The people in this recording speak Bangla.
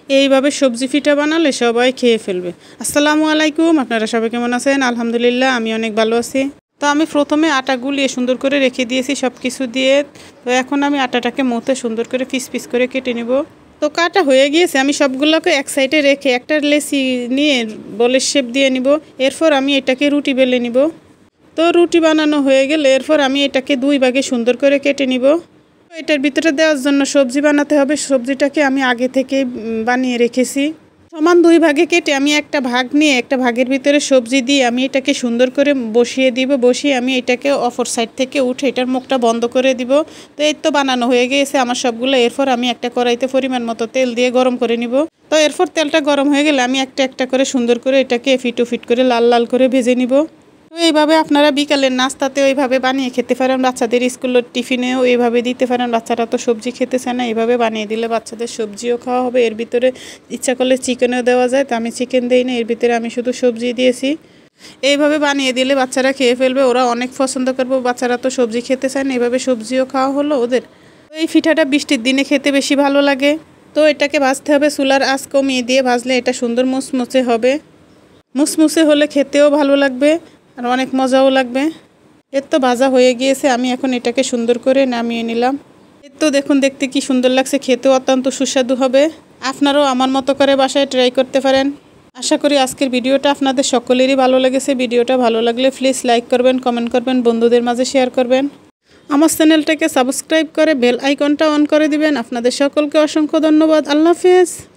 এইভাবে সবজি পিঠা বানালে সবাই খেয়ে ফেলবে। আসসালামু আলাইকুম, আপনারা সবাই কেমন আছেন? আলহামদুলিল্লাহ আমি অনেক ভালো আছি। তো আমি প্রথমে আটা গুলিয়ে সুন্দর করে রেখে দিয়েছি সব কিছু দিয়ে। তো এখন আমি আটাটাকে মথে সুন্দর করে পিস পিস করে কেটে নিব। তো কাটা হয়ে গিয়েছে, আমি সবগুলোকে এক সাইডে রেখে একটা লেচি নিয়ে বলের শেপ দিয়ে নিব। এরপর আমি এটাকে রুটি বেলে নিব। তো রুটি বানানো হয়ে গেলে এরপর আমি এটাকে দুই ভাগে সুন্দর করে কেটে নিব। এটার ভিতরে দেওয়ার জন্য সবজি বানাতে হবে। সবজিটাকে আমি আগে থেকে বানিয়ে রেখেছি। সমান দুই ভাগে কেটে আমি একটা ভাগ নিয়ে একটা ভাগের ভিতরে সবজি দিয়ে আমি এটাকে সুন্দর করে বসিয়ে দিব। বসিয়ে আমি এটাকে অপর সাইড থেকে উঠে এটার মুখটা বন্ধ করে দিব। তো এই তো বানানো হয়ে গিয়েছে আমার সবগুলো। এরপর আমি একটা কড়াইতে পরিমাণ মতো তেল দিয়ে গরম করে নিব। তো এরপর তেলটা গরম হয়ে গেলে আমি একটা একটা করে সুন্দর করে এটাকে এপিট ওপিট করে লাল লাল করে ভেজে নিব। তো এইভাবে আপনারা বিকালের নাস্তাতেও এইভাবে বানিয়ে খেতে পারেন, বাচ্চাদের স্কুলের টিফিনেও এইভাবে দিতে পারেন। বাচ্চারা তো সবজি খেতে চায় না, এইভাবে বানিয়ে দিলে বাচ্চাদের সবজিও খাওয়া হবে। এর ভিতরে ইচ্ছা করলে চিকেনও দেওয়া যায়, তো আমি চিকেন দিই না, এর ভিতরে আমি শুধু সবজি দিয়েছি। এইভাবে বানিয়ে দিলে বাচ্চারা খেয়ে ফেলবে, ওরা অনেক পছন্দ করবে। বাচ্চারা তো সবজি খেতে চায় না, এইভাবে সবজিও খাওয়া হলো ওদের। এই পিঠাটা বৃষ্টির দিনে খেতে বেশি ভালো লাগে। তো এটাকে ভাজতে হবে, চুলার আঁচ কমিয়ে দিয়ে ভাজলে এটা সুন্দর মুচমুচে হবে। মুচমুচে হলে খেতেও ভালো লাগবে আর অনেক মজাও লাগবে। এর তো ভাজা হয়ে গিয়েছে, আমি এখন এটাকে সুন্দর করে নামিয়ে নিলাম। এর তো দেখুন দেখতে কি সুন্দর লাগছে, খেতেও অত্যন্ত সুস্বাদু হবে। আপনারাও আমার মতো করে বাসায় ট্রাই করতে পারেন। আশা করি আজকের ভিডিওটা আপনাদের সকলেরই ভালো লেগেছে। ভিডিওটা ভালো লাগলে প্লিজ লাইক করবেন, কমেন্ট করবেন, বন্ধুদের মাঝে শেয়ার করবেন। আমার চ্যানেলটাকে সাবস্ক্রাইব করে বেল আইকনটা অন করে দিবেন। আপনাদের সকলকে অসংখ্য ধন্যবাদ। আল্লাহ হাফেজ।